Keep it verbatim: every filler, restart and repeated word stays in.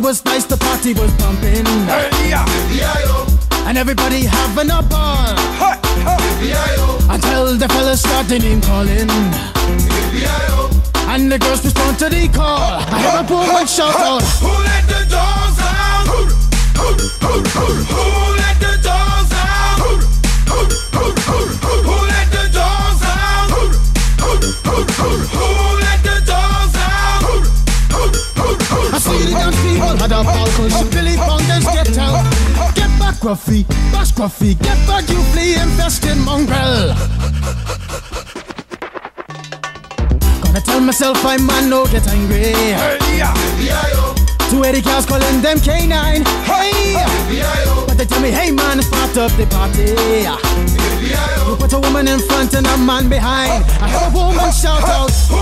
was nice, the party was pumping. Hey, yeah. And everybody having a ball. Hey, hey. Until the fellas started name calling. And the girls respond to the call. I hear a woman shout out, who let the dogs out? Who, who, who, who, who let the dogs out? Who, who, who, who, who let the dogs out? Who, who, who, who, who let the dogs out? Who, who, who, who, I see the young people had a ball cause Billy Fountains get out. Get back, Gruffy, bash Gruffy, get back, you flea infested mongrel. Gonna tell myself I'm man, no get angry. hey, yeah. Two eighty cars calling them K nine. Hey, but they tell me, hey man, start up the party. You put a woman in front and a man behind. I heard a woman shout out, who